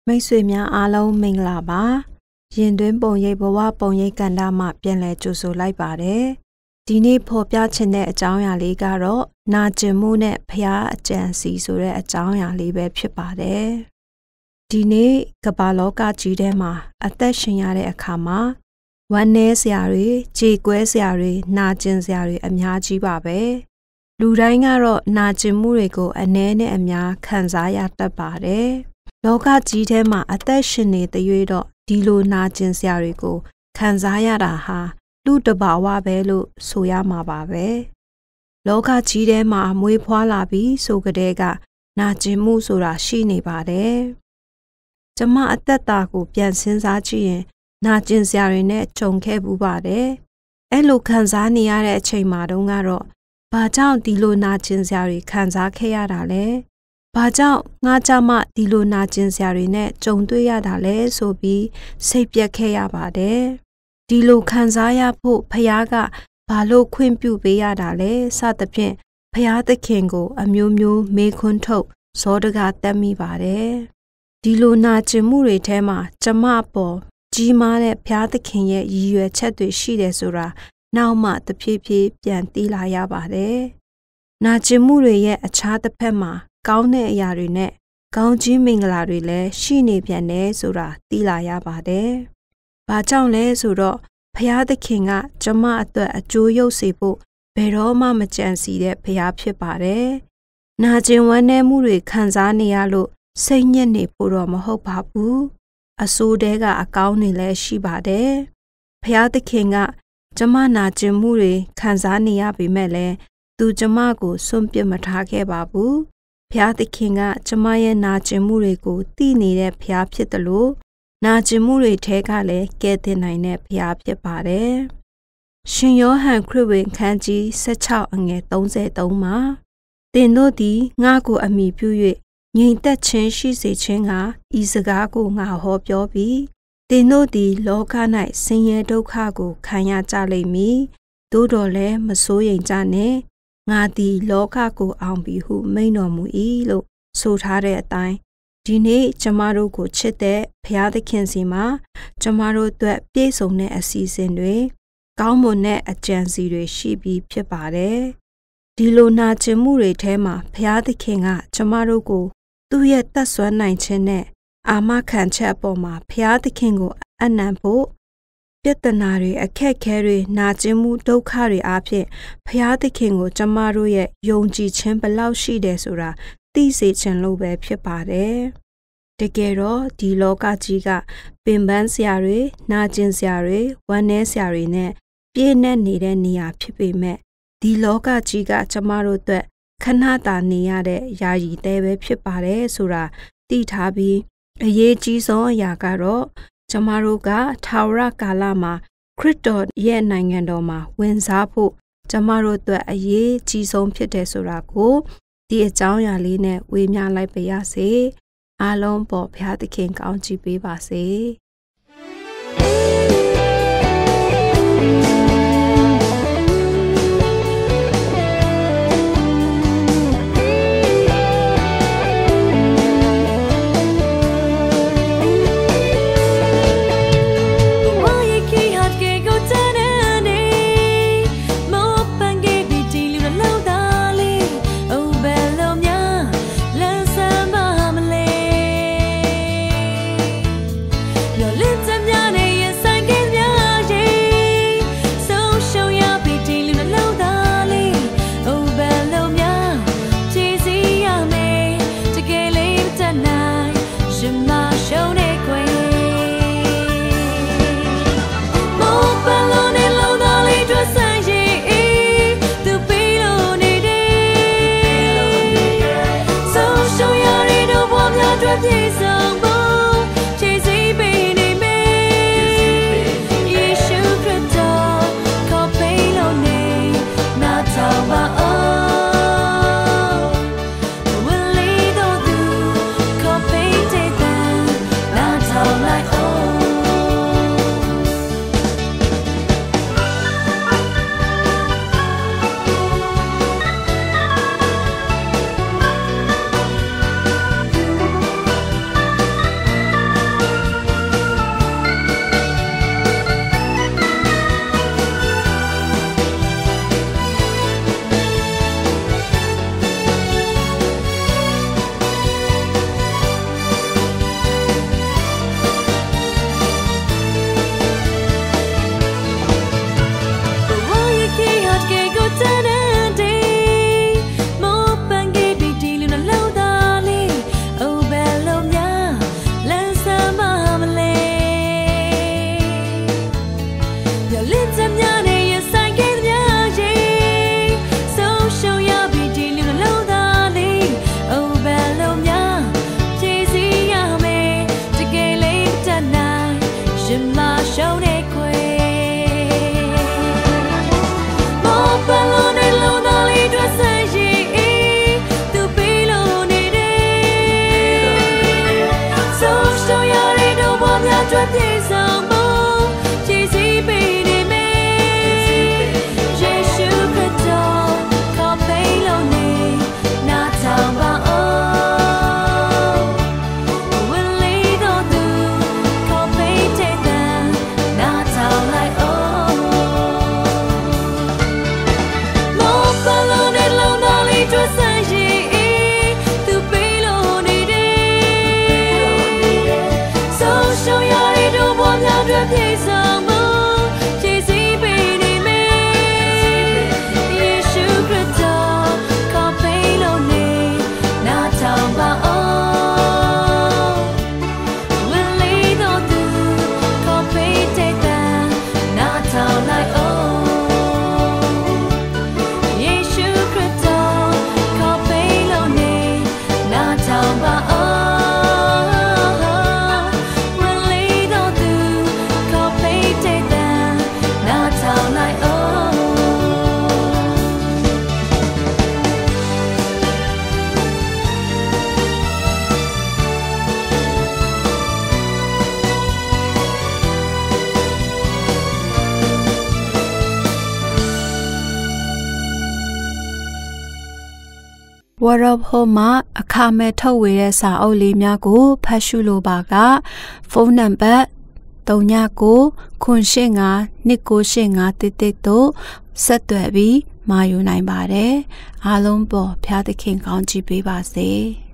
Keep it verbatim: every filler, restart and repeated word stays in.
မိတ်ဆွေများအားလုံးမင်္ဂလာပါရင်တွင်းပုံရိပ်ဘဝပုံရိပ်ကဏ္ဍမှာပြန်လည်ကြိုဆိုလိုက်ပါတယ်ဒီနေ့ဖော်ပြချင်တဲ့အကြောင်းအရာလေးကတော့နာကျင်မှုနဲ့ဖျားအကြံစီဆိုတဲ့အကြောင်းအရာလေးပဲဖြစ်ပါတယ်ဒီနေ့ကမ္ဘာလောကကြီးထဲမှာအသက်ရှင်ရတဲ့အခါမှာဝမ်းနည်းစရာတွေကြေကွဲစရာတွေနာကျင်စရာတွေအများကြီးပါပဲလူတိုင်းကတော့နာကျင်မှုတွေကိုအနည်းနဲ့အများခံစားရတတ်ပါတယ်လောကကြီးထဲမှာအသက်ရှင်နေတဲ့၍တော့ဒီလိုနာကျင်စရာတွေကိုခံစားရတာဟာလူတဘာဝပဲလို့ဆိုရမှာပါပဲလောကကြီးထဲမှာမွေးဖွားလာပြီးဆိုကြတဲ့ကနာကျင်မှုဆိုတာရှိနေပါတယ်ကျမအသက်တာကိုပြန်စဉ်းစားကြည့်ရင်နာကျင်စရာတွေနဲ့ကြုံခဲ့ပူပါတယ်အဲ့လိုခံစားနေရတဲ့အချိန်မှာတုန်းကတော့ဘာကြောင့်ဒီလိုနာကျင်စရာတွေခံစားခဲ့ရတာလဲဘာကြောင့်ငါကြမှဒီလိုနာကျင်စရာတွေနဲ့ကြုံတွေ့ရတာလဲဆိုပြီးစိတ်ပြက်ခဲ့ရပါတယ်ဒီလိုခံစားရဖို့ဖခင်ကဘာလို့ခွင့်ပြုပေးရတာလဲစသဖြင့်ဖခင်သခင်ကိုအမျိုးမျိုးမေးခွန်းထုတ်ဇောတကာတက်မိပါတယ်ဒီလိုနာကျင်မှုတွေထဲမှာကျမအပေါ်ကြီးမားတဲ့ဖခင်သခင်ရဲ့ရည်ရွယ်ချက်တွေရှိတယ်ဆိုတာနောက်မှတဖြည်းဖြည်းပြန်သိလာရပါတယ်နာကျင်မှုတွေရဲ့အခြားတစ်ဖက်မှာကောင်းတဲ့အရာတွေနဲ့ကောင်းကြီးမင်္ဂလာတွေလည်းရှိနေပြန်တယ်ဆိုတာသိလာရပါတယ်။ဘာကြောင့်လဲဆိုတော့ဖခင်သခင်ကကျမအတွက်အကျိုးရုပ်စေဖို့ဘယ်တော့မှမကြံစီတဲ့ဖခင်ဖြစ်ပါတယ်။နာကျင်ဝမ်းနည်းမှုတွေခံစားနေရလို့စိတ်ညစ်နေဖို့တော့မဟုတ်ပါဘူး။အဆိုးတဲကအကောင်းတွေလည်းရှိပါတယ်။ဖခင်သခင်ကကျမနာကျင်မှုတွေခံစားနေရပေမဲ့လည်းသူကျမကိုစွန့်ပစ်မထားခဲ့ပါဘူး။ဖျားသခင်ကကျမရဲ့နာကျင်မှုတွေကိုသိနေတဲ့ဖျားဖြစ်တယ်လို့နာကျင်မှုတွေထဲကလည်းကယ်တင်နိုင်တဲ့ဖျားဖြစ်ပါတယ်။ရှင်ယောဟန်ခရစ်ဝင်ခန်းကြီး၁၆အငယ်၃၃မှာသင်တို့သည်ငါ့ကိုအမိပြု၍ငြိမ်သက်ခြင်းရှိစေခြင်းကဤစကားကိုငါဟောပြောပြီးသင်တို့သည်လောက၌ဆင်းရဲဒုက္ခကိုခံရကြလိမ့်မည်။သို့တော်လည်းမစိုးရိမ်ကြနှင့်ငါသည်လောကကိုအောင်ပြီဟုမိန့်တော်မူ၏လို့ဆိုထားတဲ့အတိုင်းဒီနေ့ကျမတို့ကိုချစ်တဲ့ဘုရားသခင်စီမှာကျမတို့အတွက်ပြည့်စုံတဲ့အစီအစဉ်တွေကောင်းမွန်တဲ့အကြံစီတွေရှိပြီးဖြစ်ပါတယ်ဒီလိုနာကျင်မှုတွေထဲမှာဘုရားသခင်ကကျမတို့ကိုသူ့ရဲ့တတ်ဆွမ်းနိုင်ခြင်းနဲ့အာမခံချက်အပေါ်မှာဘုရားသခင်ကိုအနံ့ဖို့ပြဿနာတွေအခက်အခဲတွေနာကျင်မှုဒုက္ခတွေအပြင်ဖျားသခင်ကိုကျမတို့ရဲ့ယုံကြည်ခြင်းဘယ်လောက်ရှိတယ်ဆိုတာသိစေခြင်းလို့ပဲဖြစ်ပါတယ်။တကယ်တော့ဒီလောကကြီးကပင်ပန်းစရာတွေနာကျင်စရာတွေဝမ်းနည်းစရာတွေနဲ့ပြည့်နှက်နေတဲ့နေရာဖြစ်ပေမဲ့ဒီလောကကြီးကကျမတို့အတွက်ခဏတာနေရတဲ့ယာယီတဲပဲဖြစ်ပါတယ်ဆိုတာသိထားပြီးအရေးကြီးဆုံးအရာကတော့ကျမတို့ကထာဝရကာလမှာခရစ်တော်ရဲ့နိုင်ငံတော်မှာဝင်စားဖို့ကျမတို့အတွက်အရေးကြီးဆုံးဖြစ်တယ်ဆိုတာကိုဒီအကြောင်းအရာလေးနဲ့ဝေမျှလိုက်ပါရစေအားလုံးပေါ်ဘုရားသခင်ကောင်းချီးပေးပါစေလ Word of Home မှာအခမဲ့ထုတ်ဝေတဲ့စာအုပ်လေးများကိုဖတ်ရှုလိုပါကဖုန်းနံပါတ်သုံးညကိုခွန်ရှင်းငါနှစ်ကိုရှင်းငါတစ်တစ်တို့ဆက်သွယ်ပြီးမှာယူနိုင်ပါတယ်အားလုံးပေါ်ဖျားသခင်ကောင်းချီးပေးပါစေ